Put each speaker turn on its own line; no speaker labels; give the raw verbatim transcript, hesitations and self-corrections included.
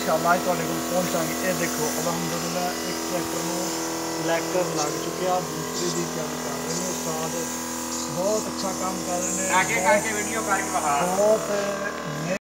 इंशाअल्लाह तुहाडे कोल पहुंचांगे। ये देखो अलहमदुलिल्लाह एक ट्रैक्टर में लैकर लग चुकिया, दूसरी की तैयारी कर रहे हैं उस्ताद। बहुत अच्छा काम कर रहे हैं, बहुत बहुत